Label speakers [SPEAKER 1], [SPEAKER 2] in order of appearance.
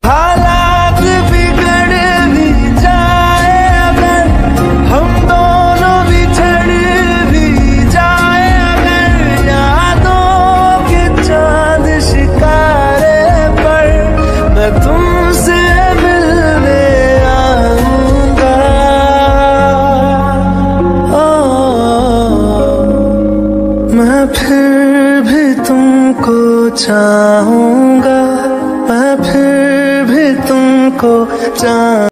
[SPEAKER 1] हालात बिगड़ भी जाए अगर, हम दोनों बिछड़ भी जाए अगर, यादों के चांद शिकारे पर मैं तुमसे मिलने आऊंगा। मैं फिर भी तुमको चाहूंगा, मैं फिर भी तुमको चाहूंगा।